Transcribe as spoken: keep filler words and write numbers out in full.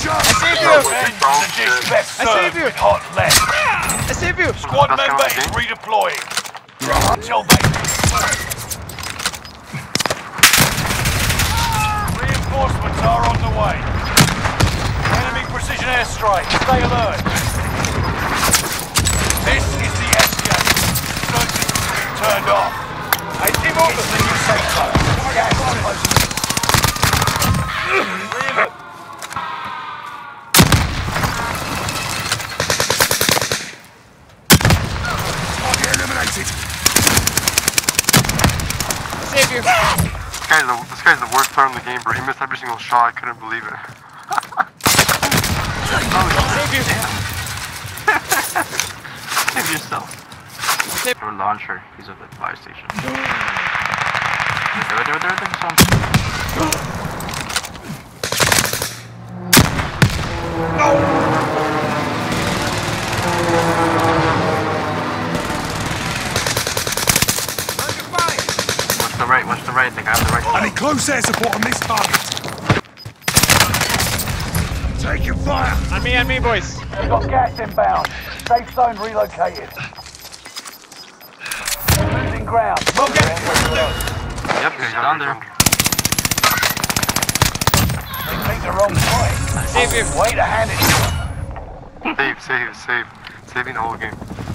I save you! I save you! Hot left. I save you! Squad member is redeploying. Tell me. Reinforcements are on the way. Enemy precision airstrike. Stay alert. This is the escape. Search turned off. Hey, team over. It's the new safe zone. Gas close. Reload. Target eliminated. Save you! This guy's, the, this guy's the worst player in the game, bro. He missed every single shot. I couldn't believe it. Oh, save you! Save yourself. Save Your launcher. He's at the fire station. There, there, there, there, there. Watch the right, watch the right. I think I have the right. I need close air support on this target. Taking fire. On me, on me, boys. We've got gas inbound. Safe zone relocated. Losing ground. Okay. Yep, he's down there. They picked the wrong point. Save you! Way to hand it to them. Save, save, save. Saving the whole game.